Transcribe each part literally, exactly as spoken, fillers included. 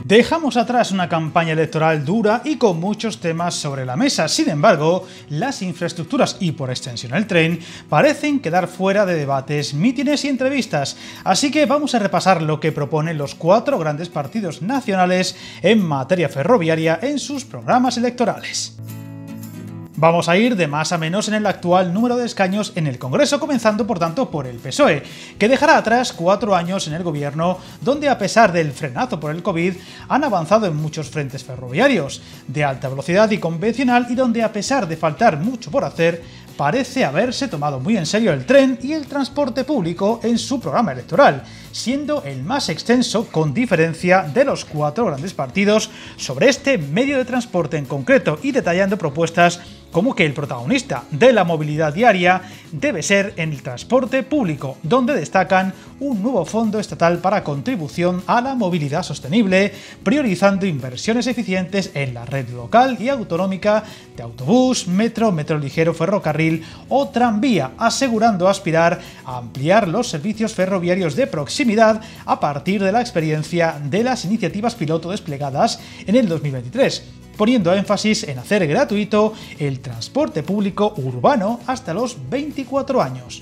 Dejamos atrás una campaña electoral dura y con muchos temas sobre la mesa. Sin embargo, las infraestructuras y por extensión el tren parecen quedar fuera de debates, mítines y entrevistas. Así que vamos a repasar lo que proponen los cuatro grandes partidos nacionales en materia ferroviaria en sus programas electorales. Vamos a ir de más a menos en el actual número de escaños en el Congreso, comenzando por tanto por el P S O E, que dejará atrás cuatro años en el gobierno donde, a pesar del frenazo por el COVID, han avanzado en muchos frentes ferroviarios, de alta velocidad y convencional, y donde, a pesar de faltar mucho por hacer, parece haberse tomado muy en serio el tren y el transporte público en su programa electoral, siendo el más extenso con diferencia de los cuatro grandes partidos sobre este medio de transporte en concreto, y detallando propuestas como que el protagonista de la movilidad diaria debe ser en el transporte público, donde destacan un nuevo fondo estatal para contribución a la movilidad sostenible, priorizando inversiones eficientes en la red local y autonómica de autobús, metro, metro ligero, ferrocarril o tranvía, asegurando aspirar a ampliar los servicios ferroviarios de proximidad a partir de la experiencia de las iniciativas piloto desplegadas en el dos mil veintitrés. Poniendo énfasis en hacer gratuito el transporte público urbano hasta los veinticuatro años.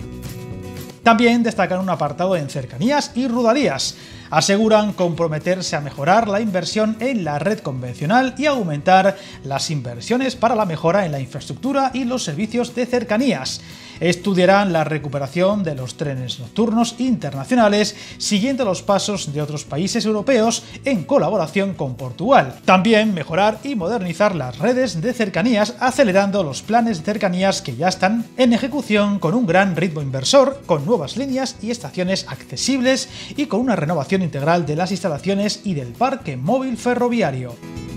También destacan un apartado en cercanías y rodalías. Aseguran comprometerse a mejorar la inversión en la red convencional y aumentar las inversiones para la mejora en la infraestructura y los servicios de cercanías. Estudiarán la recuperación de los trenes nocturnos internacionales siguiendo los pasos de otros países europeos en colaboración con Portugal. También mejorar y modernizar las redes de cercanías, acelerando los planes de cercanías que ya están en ejecución con un gran ritmo inversor, con nuevas líneas y estaciones accesibles y con una renovación integral de las instalaciones y del parque móvil ferroviario.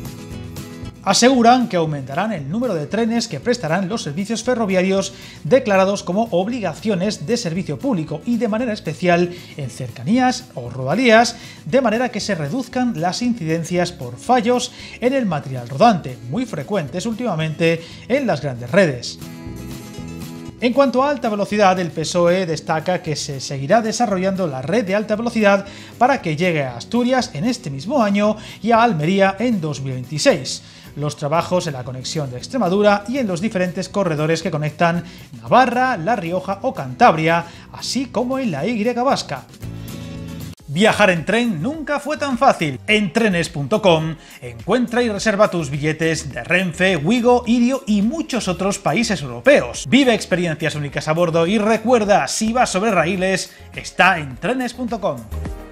Aseguran que aumentarán el número de trenes que prestarán los servicios ferroviarios declarados como obligaciones de servicio público, y de manera especial en cercanías o rodalías, de manera que se reduzcan las incidencias por fallos en el material rodante, muy frecuentes últimamente en las grandes redes. En cuanto a alta velocidad, el P S O E destaca que se seguirá desarrollando la red de alta velocidad para que llegue a Asturias en este mismo año y a Almería en dos mil veintiséis. Los trabajos en la conexión de Extremadura y en los diferentes corredores que conectan Navarra, La Rioja o Cantabria, así como en la Y vasca. Viajar en tren nunca fue tan fácil. En trenes punto com encuentra y reserva tus billetes de Renfe, Wigo, Irio y muchos otros países europeos. Vive experiencias únicas a bordo y recuerda, si vas sobre raíles, está en trenes punto com.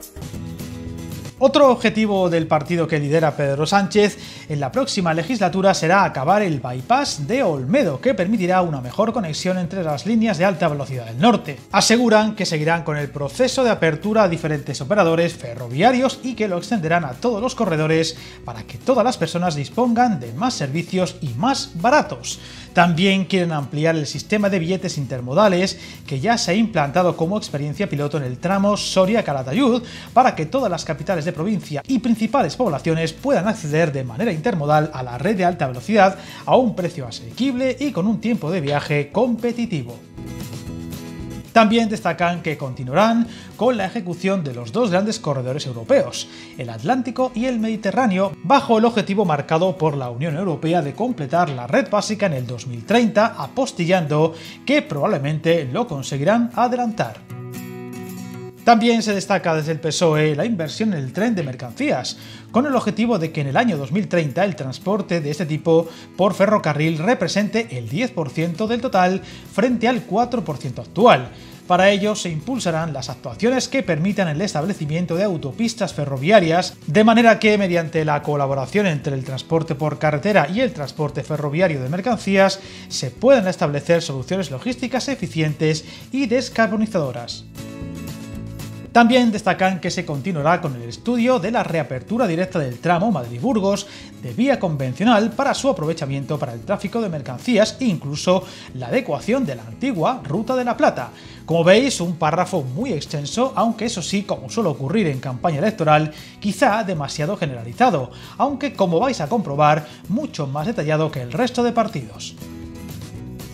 Otro objetivo del partido que lidera Pedro Sánchez en la próxima legislatura será acabar el bypass de Olmedo, que permitirá una mejor conexión entre las líneas de alta velocidad del norte. Aseguran que seguirán con el proceso de apertura a diferentes operadores ferroviarios y que lo extenderán a todos los corredores para que todas las personas dispongan de más servicios y más baratos. También quieren ampliar el sistema de billetes intermodales que ya se ha implantado como experiencia piloto en el tramo Soria-Calatayud para que todas las capitales de provincia y principales poblaciones puedan acceder de manera intermodal a la red de alta velocidad a un precio asequible y con un tiempo de viaje competitivo. También destacan que continuarán con la ejecución de los dos grandes corredores europeos, el Atlántico y el Mediterráneo, bajo el objetivo marcado por la Unión Europea de completar la red básica en el dos mil treinta, apostillando que probablemente lo conseguirán adelantar. También se destaca desde el P S O E la inversión en el tren de mercancías, con el objetivo de que en el año dos mil treinta el transporte de este tipo por ferrocarril represente el diez por ciento del total frente al cuatro por ciento actual. Para ello se impulsarán las actuaciones que permitan el establecimiento de autopistas ferroviarias, de manera que mediante la colaboración entre el transporte por carretera y el transporte ferroviario de mercancías se puedan establecer soluciones logísticas eficientes y descarbonizadoras. También destacan que se continuará con el estudio de la reapertura directa del tramo Madrid-Burgos de vía convencional para su aprovechamiento para el tráfico de mercancías e incluso la adecuación de la antigua Ruta de la Plata. Como veis, un párrafo muy extenso, aunque eso sí, como suele ocurrir en campaña electoral, quizá demasiado generalizado, aunque como vais a comprobar, mucho más detallado que el resto de partidos.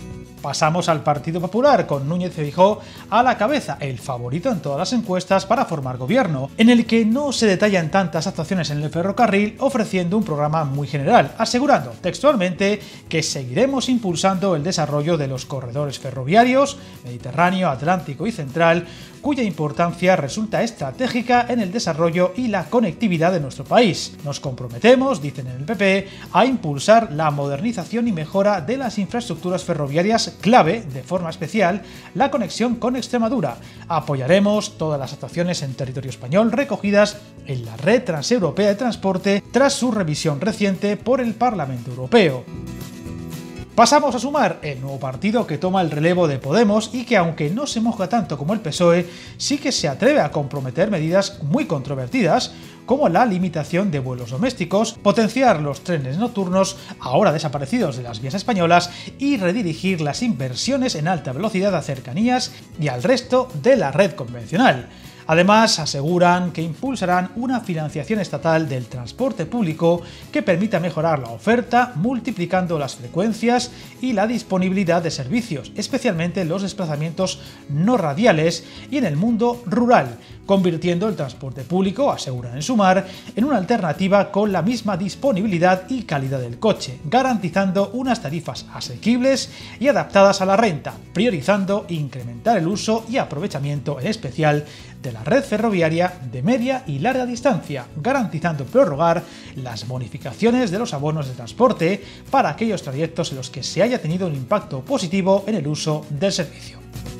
Pasamos al Partido Popular, con Núñez Feijóo a la cabeza, el favorito en todas las encuestas para formar gobierno, en el que no se detallan tantas actuaciones en el ferrocarril, ofreciendo un programa muy general, asegurando textualmente que seguiremos impulsando el desarrollo de los corredores ferroviarios, Mediterráneo, Atlántico y Central, cuya importancia resulta estratégica en el desarrollo y la conectividad de nuestro país. Nos comprometemos, dicen en el P P, a impulsar la modernización y mejora de las infraestructuras ferroviarias clave, de forma especial, la conexión con Extremadura. Apoyaremos todas las actuaciones en territorio español recogidas en la Red Transeuropea de Transporte tras su revisión reciente por el Parlamento Europeo. Pasamos a Sumar, el nuevo partido que toma el relevo de Podemos y que, aunque no se moja tanto como el P S O E, sí que se atreve a comprometer medidas muy controvertidas, como la limitación de vuelos domésticos, potenciar los trenes nocturnos, ahora desaparecidos de las vías españolas, y redirigir las inversiones en alta velocidad a cercanías y al resto de la red convencional. Además, aseguran que impulsarán una financiación estatal del transporte público que permita mejorar la oferta, multiplicando las frecuencias y la disponibilidad de servicios, especialmente los desplazamientos no radiales y en el mundo rural, convirtiendo el transporte público, aseguran en Sumar, en una alternativa con la misma disponibilidad y calidad del coche, garantizando unas tarifas asequibles y adaptadas a la renta, priorizando incrementar el uso y aprovechamiento, en especial de la red ferroviaria de media y larga distancia, garantizando prorrogar las bonificaciones de los abonos de transporte para aquellos trayectos en los que se haya tenido un impacto positivo en el uso del servicio.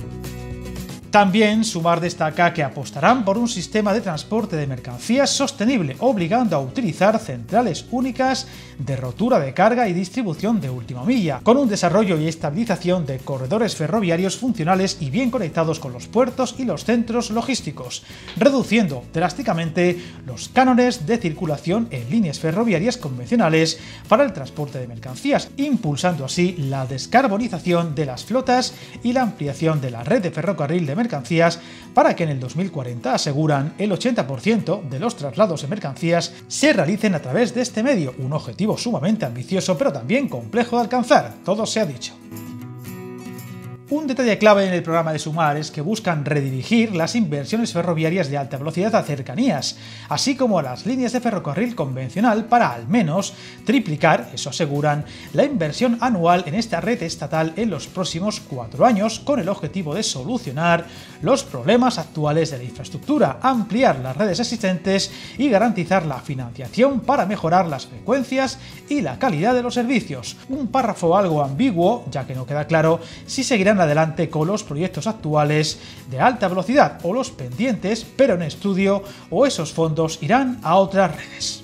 También Sumar destaca que apostarán por un sistema de transporte de mercancías sostenible, obligando a utilizar centrales únicas de rotura de carga y distribución de última milla, con un desarrollo y estabilización de corredores ferroviarios funcionales y bien conectados con los puertos y los centros logísticos, reduciendo drásticamente los cánones de circulación en líneas ferroviarias convencionales para el transporte de mercancías, impulsando así la descarbonización de las flotas y la ampliación de la red de ferrocarril de mercancías para que en el dos mil cuarenta, aseguran, el ochenta por ciento de los traslados de mercancías se realicen a través de este medio, un objetivo sumamente ambicioso pero también complejo de alcanzar, todo se ha dicho. Un detalle clave en el programa de Sumar es que buscan redirigir las inversiones ferroviarias de alta velocidad a cercanías, así como a las líneas de ferrocarril convencional para al menos triplicar, eso aseguran, la inversión anual en esta red estatal en los próximos cuatro años, con el objetivo de solucionar los problemas actuales de la infraestructura, ampliar las redes existentes y garantizar la financiación para mejorar las frecuencias y la calidad de los servicios. Un párrafo algo ambiguo, ya que no queda claro si seguirán adelante con los proyectos actuales de alta velocidad o los pendientes, pero en estudio, o esos fondos irán a otras redes.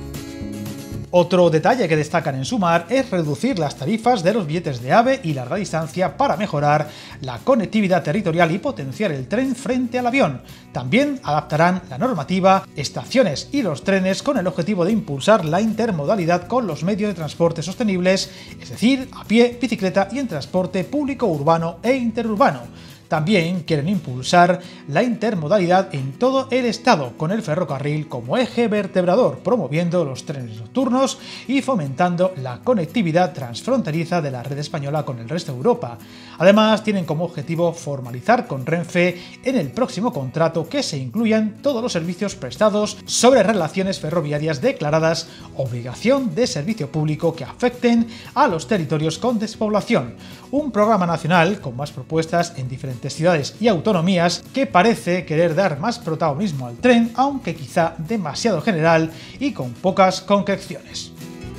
Otro detalle que destacan en Sumar es reducir las tarifas de los billetes de AVE y larga distancia para mejorar la conectividad territorial y potenciar el tren frente al avión. También adaptarán la normativa, estaciones y los trenes con el objetivo de impulsar la intermodalidad con los medios de transporte sostenibles, es decir, a pie, bicicleta y en transporte público urbano e interurbano. También quieren impulsar la intermodalidad en todo el estado, con el ferrocarril como eje vertebrador, promoviendo los trenes nocturnos y fomentando la conectividad transfronteriza de la red española con el resto de Europa. Además, tienen como objetivo formalizar con Renfe en el próximo contrato que se incluyan todos los servicios prestados sobre relaciones ferroviarias declaradas obligación de servicio público que afecten a los territorios con despoblación. Un programa nacional con más propuestas en diferentes ciudades y autonomías que parece querer dar más protagonismo al tren, aunque quizá demasiado general y con pocas concreciones.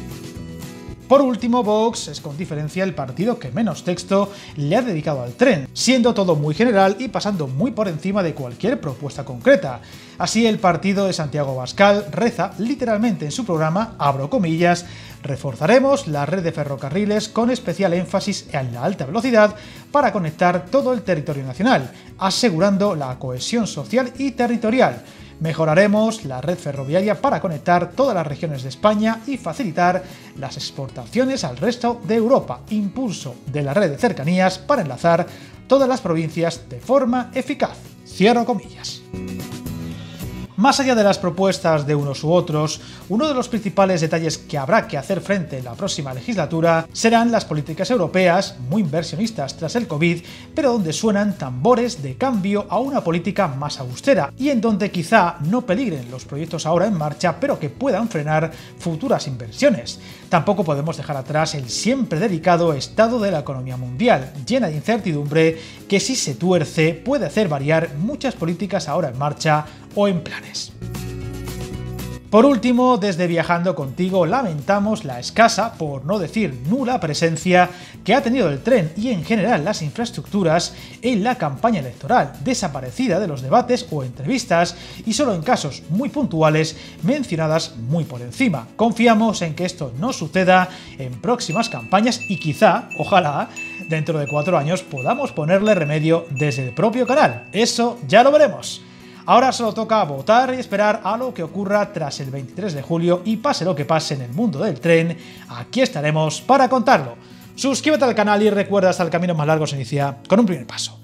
Por último, Vox es con diferencia el partido que menos texto le ha dedicado al tren, siendo todo muy general y pasando muy por encima de cualquier propuesta concreta. Así, el partido de Santiago Abascal reza literalmente en su programa, abro comillas, reforzaremos la red de ferrocarriles con especial énfasis en la alta velocidad para conectar todo el territorio nacional, asegurando la cohesión social y territorial. Mejoraremos la red ferroviaria para conectar todas las regiones de España y facilitar las exportaciones al resto de Europa. Impulso de la red de cercanías para enlazar todas las provincias de forma eficaz. Cierro comillas. Más allá de las propuestas de unos u otros, uno de los principales detalles que habrá que hacer frente en la próxima legislatura serán las políticas europeas, muy inversionistas tras el COVID, pero donde suenan tambores de cambio a una política más austera y en donde quizá no peligren los proyectos ahora en marcha, pero que puedan frenar futuras inversiones. Tampoco podemos dejar atrás el siempre delicado estado de la economía mundial, llena de incertidumbre que, si se tuerce, puede hacer variar muchas políticas ahora en marcha o en planes. Por último, desde Viajando Contigo lamentamos la escasa, por no decir nula, presencia que ha tenido el tren y en general las infraestructuras en la campaña electoral, desaparecida de los debates o entrevistas y solo en casos muy puntuales mencionadas muy por encima. Confiamos en que esto no suceda en próximas campañas y quizá, ojalá, dentro de cuatro años podamos ponerle remedio desde el propio canal. Eso ya lo veremos. Ahora solo toca votar y esperar a lo que ocurra tras el veintitrés de julio y pase lo que pase en el mundo del tren, aquí estaremos para contarlo. Suscríbete al canal y recuerda, hasta el camino más largo se inicia con un primer paso.